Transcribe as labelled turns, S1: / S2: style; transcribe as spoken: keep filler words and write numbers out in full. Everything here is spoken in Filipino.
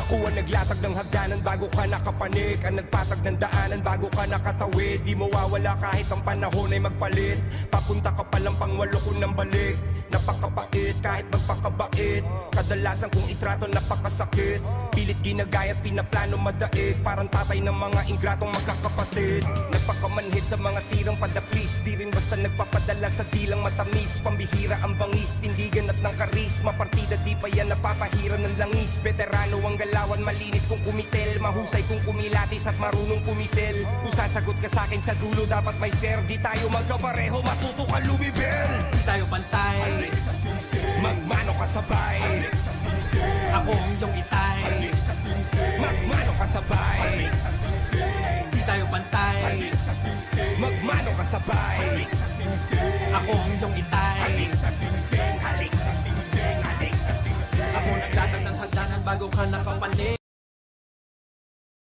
S1: Ako ang naglatag ng hagdanan bago ka nakapanik, ang nagpatag ng daanan bago ka nakatawid. Di mawawala kahit ang panahon ay magpalit. Papunta ka palang pangwalo ko ng balik. Napakapait kahit magpakabait, kadalasan kong itrato napakasakit. Pilit ginagaya at pinaplano madaig, parang tatay ng mga ingratong magkakapatid. Nagpakamanhid sa mga tirang padaplis, di rin basta nagpapadala sa dilang matamis. Pambihira ang bangis, tindigan at ng karisma. Partida di pa yan napapahiran ng langis. Veterano ang galawan, malinis kung kumitel, mahusay kung kumilatis at marunong pumisel. Kung sasagot ka sa akin sa dulo dapat may share. Di tayo magkapareho, matuto ka lumibel.
S2: Di tayo pantay,
S1: halik sa singsing, magmano ka sabay. Halik sa singsing,
S2: ako ang iyong itay.
S1: halik sa singsing, magmano ka sabay. Halik sa singsing,
S2: Di tayo pantay,
S1: halik sa singsing, magmano ka sabay. Halik sa singsing,
S2: ako ang iyong itay.
S1: halik sa singsing, halik sa singsing, halik sa singsing.
S2: Ako naglatag ng hagdanan bago ka nakapanik,